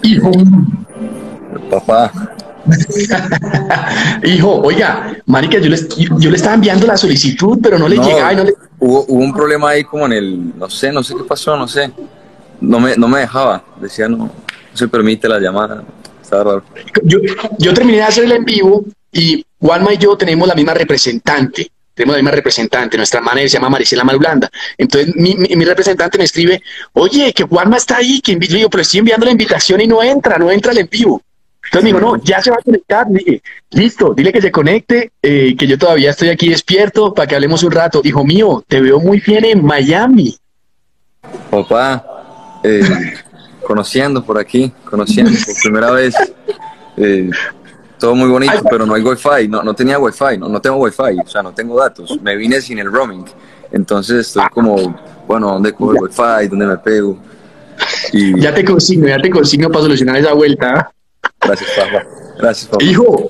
Hijo, Papá, hijo, oiga, marica, yo le estaba enviando la solicitud, pero no le no, llegaba y no le... hubo un problema ahí como en el, no sé qué pasó, no sé. No me dejaba, decía no se permite la llamada, estaba raro. Yo, yo terminé de hacer el en vivo y Juanma y yo tenemos la misma representante. Tenemos la misma representante, nuestra manager se llama Maricela Malblanda. Entonces mi representante me escribe, oye, que Juanma está ahí, que yo digo, pero estoy enviando la invitación y no entra el en vivo. Entonces me dijo, no, ya se va a conectar. Le dije, listo, dile que se conecte, que yo todavía estoy aquí despierto para que hablemos un rato. Hijo mío, te veo muy bien en Miami. Papá, conociendo por aquí, conociendo por primera vez, eh, todo muy Ay, bonito, pero no hay wifi, no tenía wifi, no tengo wifi, o sea, no tengo datos, me vine sin el roaming, entonces estoy como, bueno, ¿dónde cojo el wifi? ¿Dónde me pego? Y ya te consigno para solucionar esa vuelta. gracias, papá, gracias, papá. Hijo,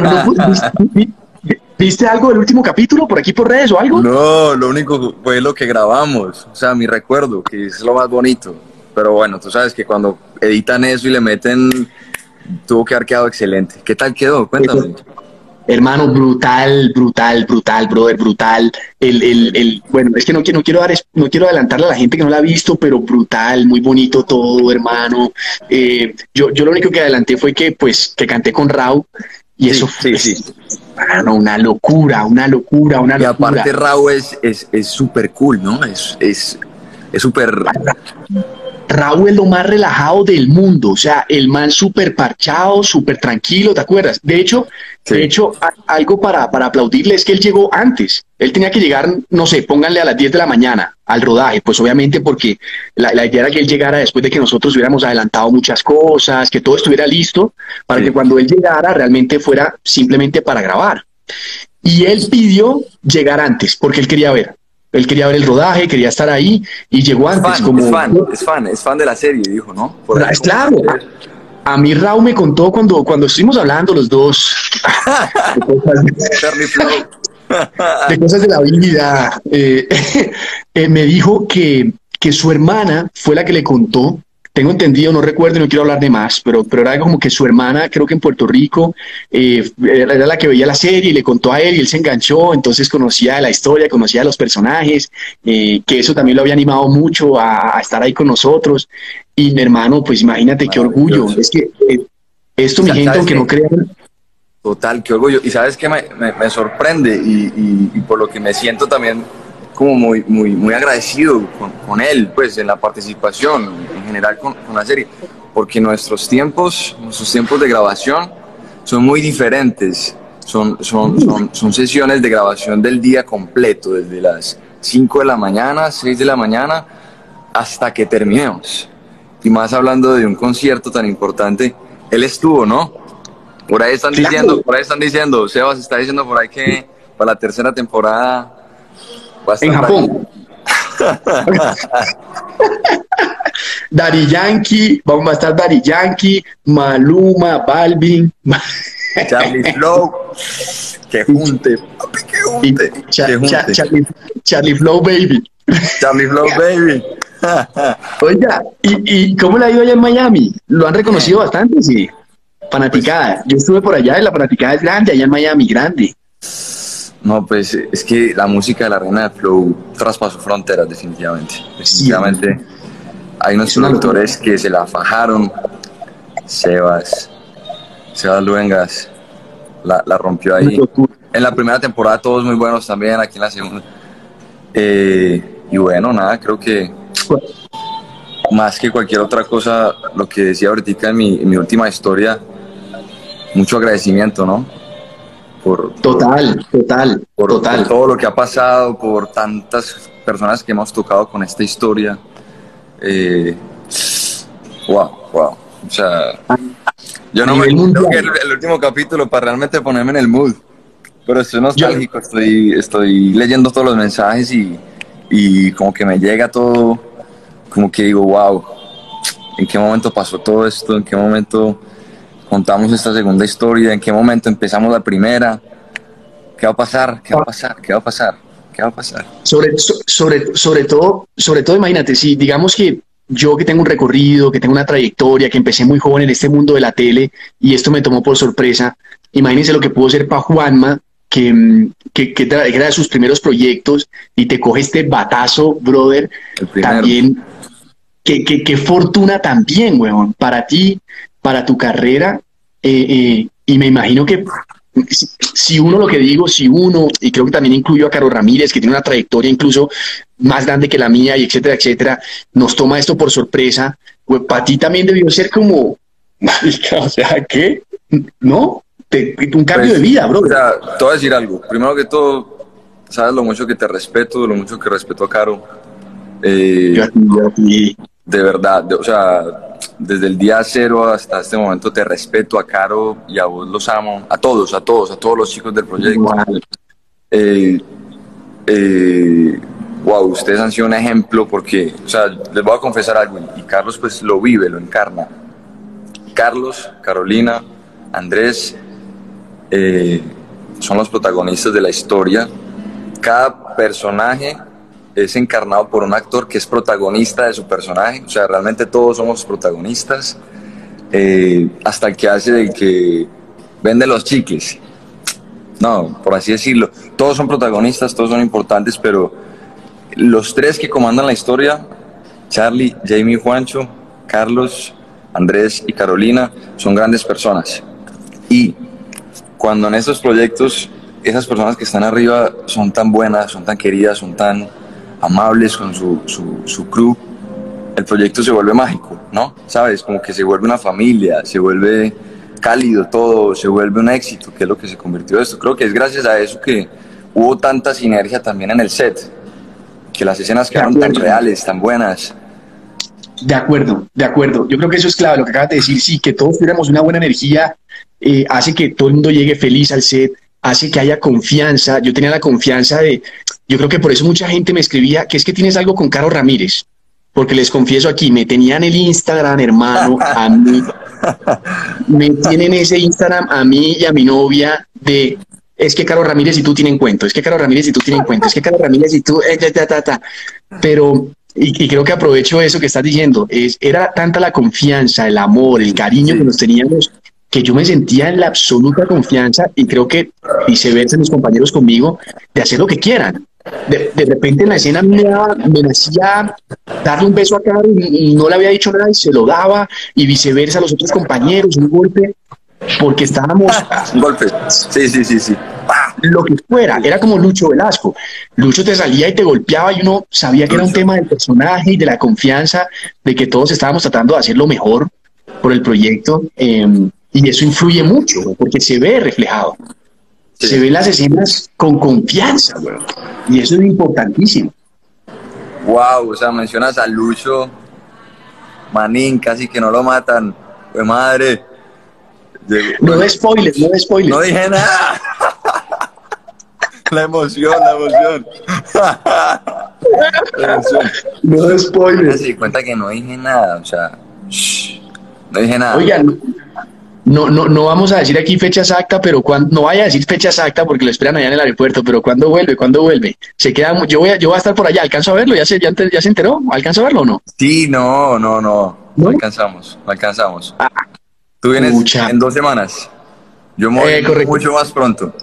¿viste algo del último capítulo por aquí por redes o algo? No, lo único fue lo que grabamos, o sea, mi recuerdo, que es lo más bonito. Pero bueno, tú sabes que cuando editan eso y le meten, tuvo que haber quedado excelente. ¿Qué tal quedó? Cuéntame. Hermano, brutal, brother, brutal. Bueno, es que no quiero adelantarle a la gente que no la ha visto, pero brutal, muy bonito todo, hermano. Yo lo único que adelanté fue que, pues, que canté con Raúl y eso Sí, fue, sí, sí. hermano, una locura, una locura, una Y locura. aparte Raúl es súper cool, ¿no? Es súper... Raúl es lo más relajado del mundo, o sea, el man súper parchado, súper tranquilo, ¿te acuerdas? De Sí, hecho, algo para aplaudirle es que él llegó antes. Él tenía que llegar, no sé, pónganle a las 10 de la mañana al rodaje, pues obviamente porque la idea era que él llegara después de que nosotros hubiéramos adelantado muchas cosas, que todo estuviera listo, para que sí. cuando él llegara realmente fuera simplemente para grabar. Y él pidió llegar antes, porque él quería ver. Él quería ver el rodaje, quería estar ahí y llegó Es antes, fan, es como fan, es fan, es fan de la serie, dijo, ¿no? Por ahí es como... claro. A mí Raúl me contó cuando estuvimos hablando los dos de cosas, Charlie Flow. de cosas de la vida, me dijo que su hermana fue la que le contó. Tengo entendido, no recuerdo y no quiero hablar de más, pero era algo como que su hermana, creo que en Puerto Rico, era la que veía la serie y le contó a él y él se enganchó, entonces conocía la historia, conocía a los personajes, que eso también lo había animado mucho a estar ahí con nosotros. Y mi hermano, pues imagínate qué orgullo. Maravilloso. Es que esto, Y mi gente, sabes aunque no qué, crean, total, qué orgullo. Y sabes que me sorprende y por lo que me siento también como muy agradecido con él, pues en la participación en general con la serie, porque nuestros tiempos de grabación son muy diferentes. Son sesiones de grabación del día completo, desde las 5 de la mañana, 6 de la mañana, hasta que terminemos. Y más hablando de un concierto tan importante, él estuvo, ¿no? claro, Por ahí están diciendo, Sebas está diciendo por ahí que para la tercera temporada va a en estar Daddy. Japón, Daddy Yankee, vamos a estar Daddy Yankee, Maluma, Balvin, Charlie Flow, que junte, papi, que y junte, que junte. Charlie Flow Baby. Charlie Flow, baby. Oiga, ¿y cómo le ha ido allá en Miami? ¿Lo han reconocido Bien, bastante? Sí. pues Fanaticada. Yo estuve por allá y la fanaticada es grande, allá en Miami, grande. no, pues es que la música de la reina del flow traspasó fronteras, definitivamente. Sí, Definitivamente hay unos es una locura. productores que se la fajaron. Sebas, Sebas Luengas la rompió Una ahí. locura. En la primera temporada todos muy buenos también, aquí en la segunda. Y bueno, nada, creo que más que cualquier otra cosa, lo que decía ahorita en mi última historia, mucho agradecimiento, ¿no? Por, por, Total, total, por total. todo lo que ha pasado, por tantas personas que hemos tocado con esta historia. Eh, wow, wow. O sea, yo A no me nivel creo que mundial. el último capítulo para realmente ponerme en el mood, pero estoy Yo, nostálgico, estoy leyendo todos los mensajes y como que me llega todo, como que digo, wow, ¿en qué momento pasó todo esto? ¿En qué momento contamos esta segunda historia? ¿En qué momento empezamos la primera? ¿Qué va a pasar? ¿Qué va a pasar? ¿Qué va a pasar? ¿Qué va a pasar? sobre todo, imagínate, si digamos que yo que tengo un recorrido, que tengo una trayectoria, que empecé muy joven en este mundo de la tele y esto me tomó por sorpresa, imagínense lo que pudo ser para Juanma, que era de sus primeros proyectos y te coge este batazo, brother, El primero. también, qué fortuna también, weón, para ti, para tu carrera, y me imagino que si uno, lo que digo, si uno, y creo que también incluyo a Caro Ramírez, que tiene una trayectoria incluso más grande que la mía, y etcétera, etcétera, nos toma esto por sorpresa, pues para ti también debió ser como, marica, o sea, ¿qué? ¿No? Un cambio Pues, de vida, bro. o sea, te voy a decir algo. Primero que todo, sabes lo mucho que te respeto, lo mucho que respeto a Caro. Yo a ti, yo a ti. De verdad, o sea, desde el día cero hasta este momento te respeto a Caro y a vos los amo, a todos los chicos del proyecto. Igual. Eh, wow, ustedes han sido un ejemplo porque, o sea, les voy a confesar algo y Carlos pues lo vive, lo encarna. Carlos, Carolina, Andrés son los protagonistas de la historia. Cada personaje es encarnado por un actor que es protagonista de su personaje, o sea, realmente todos somos protagonistas, hasta el que hace del que vende los chicles. No, por así decirlo, todos son protagonistas, todos son importantes, pero los tres que comandan la historia, Charlie, Jamie, Juancho, Carlos, Andrés y Carolina, son grandes personas. Y cuando en estos proyectos esas personas que están arriba son tan buenas, son tan queridas, son tan amables con su crew, el proyecto se vuelve mágico, ¿no? ¿Sabes? Como que se vuelve una familia, se vuelve cálido todo, se vuelve un éxito, que es lo que se convirtió esto. Creo que es gracias a eso que hubo tanta sinergia también en el set, que las escenas quedaron tan reales, tan buenas. De acuerdo, de acuerdo. Yo creo que eso es clave, lo que acabas de decir, sí, que todos tuviéramos una buena energía, hace que todo el mundo llegue feliz al set, hace que haya confianza. Yo tenía la confianza yo creo que por eso mucha gente me escribía que es que tienes algo con Caro Ramírez, porque les confieso aquí, me tenían el Instagram, hermano, a mí, me tienen ese Instagram a mí y a mi novia es que Caro Ramírez y tú tienen cuento, es que Caro Ramírez y tú tienen cuento, es que Caro Ramírez y tú, pero, y creo que aprovecho eso que estás diciendo, era tanta la confianza, el amor, el cariño que nos teníamos, que yo me sentía en la absoluta confianza, y creo que viceversa mis compañeros conmigo, de hacer lo que quieran. De repente en la escena me nacía darle un beso a Caro y no le había dicho nada y se lo daba, y viceversa a los otros compañeros, un golpe, porque estábamos... Un golpe, sí. Lo que fuera, era como Lucho Velasco. Lucho te salía y te golpeaba y uno sabía que era un tema del personaje y de la confianza, de que todos estábamos tratando de hacer lo mejor por el proyecto, y eso influye mucho, porque se ve reflejado. Sí. Se ven las escenas con confianza, güey. Y eso es importantísimo. Wow, o sea, mencionas a Lucho, Manín, casi que no lo matan. ¡Pues madre! No de spoilers, no de spoilers. No dije nada. La emoción. No de spoilers. Se di cuenta que no dije nada, o sea, no dije nada. Oigan, no vamos a decir aquí fecha exacta, pero no vaya a decir fecha exacta porque lo esperan allá en el aeropuerto, pero ¿cuándo vuelve? Se queda, yo voy a estar por allá, ¿alcanzo a verlo? ¿Ya se enteró? ¿Alcanzo a verlo o no? Sí, no alcanzamos. Ah, tú vienes en 2 semanas. Yo me voy mucho más pronto.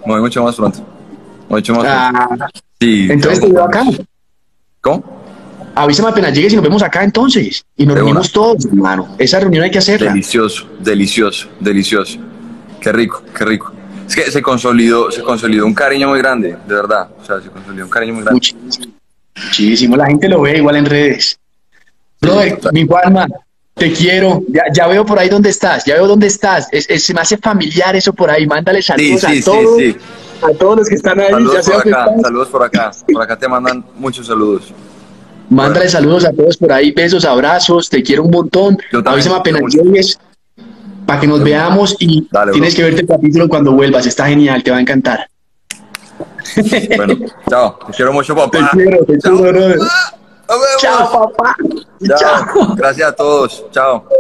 Sí, entonces te veo acá. ¿Cómo? Avísame apenas llegues y nos vemos acá entonces. Y nos reunimos todos, hermano. Esa reunión hay que hacerla. Delicioso. Qué rico. Es que se consolidó un cariño muy grande, de verdad. O sea, se consolidó un cariño muy grande. Muchísimo. La gente lo ve igual en redes. Brother, mi Juanma, te quiero. Ya veo por ahí dónde estás. Se me hace familiar eso por ahí. Mándale saludos a todos. Sí. A todos los que están ahí. Saludos por acá. Por acá te mandan muchos saludos. Mándale saludos a todos por ahí, besos, abrazos, te quiero un montón. Avísame apenas llegues para que nos veamos y tienes que verte el capítulo cuando vuelvas, está genial, te va a encantar. Bueno, chao, te quiero mucho, papá. Te quiero, brother. Chao, papá. Chao. Gracias a todos, chao.